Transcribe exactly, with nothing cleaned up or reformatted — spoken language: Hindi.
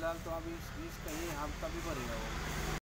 फिलहाल तो अभी इस इसका ये हफ्ता भी भरेगा वो।